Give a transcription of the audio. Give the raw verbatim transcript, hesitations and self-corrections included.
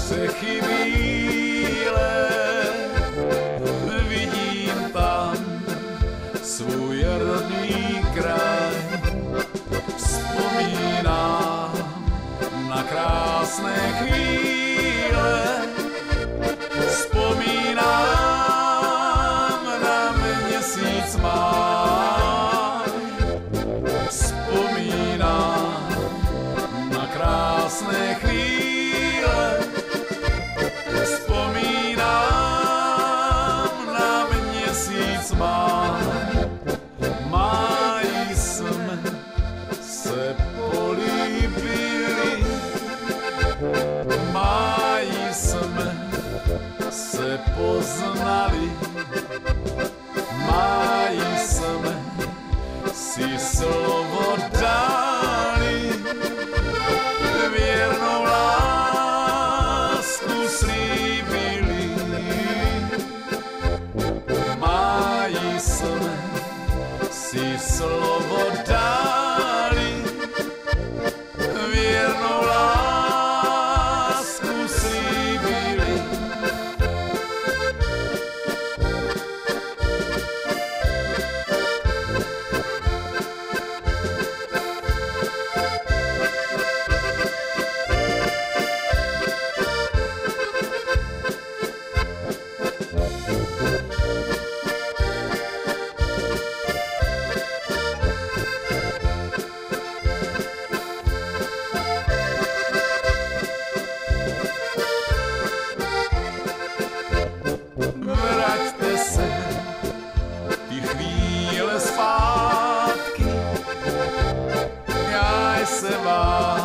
střechy bílé, vidím tam svůj rodný kraj. Vzpomínám na krásné chvíle, vzpomínám na měsíc máj, vzpomínám na krásné chvíle, vzpomínám na měsíc máj. Máji jsme se políbili, máji jsme se poznali, máji jsme si slovo dali, věrnou lásku slíbili. Máji jsme si slovo dali, věrnou lásku slíbili. Vraťte se ty chvíle zpátky, já se vás